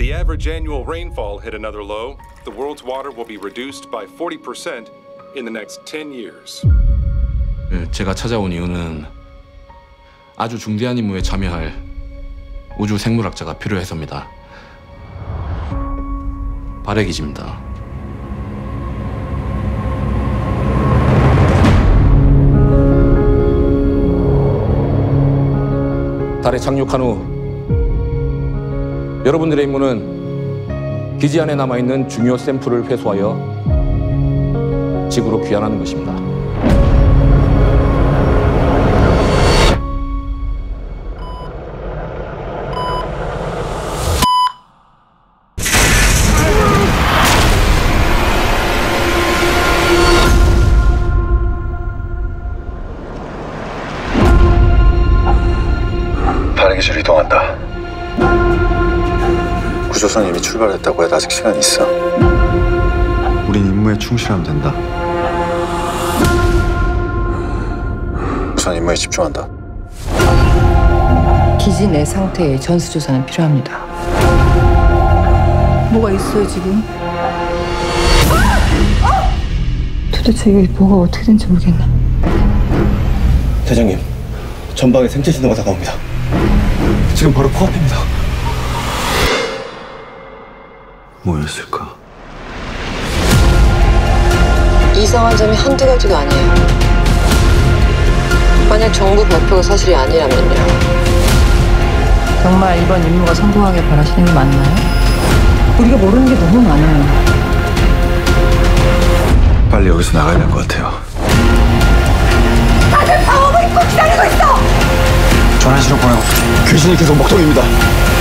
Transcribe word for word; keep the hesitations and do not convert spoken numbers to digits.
The average annual rainfall hit another low. The world's water will be reduced by forty percent in the next ten years. 제가 찾아온 이유는 아주 중대한 임무에 참여할 우주 생물학자가 필요해서입니다. 발해기지입니다. 달에 착륙한 후 여러분들의 임무는 기지 안에 남아있는 중요 샘플을 회수하여 지구로 귀환하는 것입니다. 발해기줄 이동한다. 구조선 이미 출발했다고 해. 아직 시간 있어. 우린 임무에 충실하면 된다. 우선 임무에 집중한다. 기지 내 상태의 전수조사는 필요합니다. 뭐가 있어요, 지금? 도대체 이게 뭐가 어떻게 된지 모르겠네. 대장님, 전방에 생체 신호가 다가옵니다. 지금 바로 코앞입니다. 뭐였을까? 이상한 점이 한두 가지가 아니에요. 만약 정부 발표가 사실이 아니라면요. 정말 이번 임무가 성공하길 바라시는 게 맞나요? 우리가 모르는 게 너무 많아요. 빨리 여기서 나가야 될 것 같아요. 다들 방어구 입고 기다리고 있어! 전환실로 보내고 귀신이 계속 먹통입니다.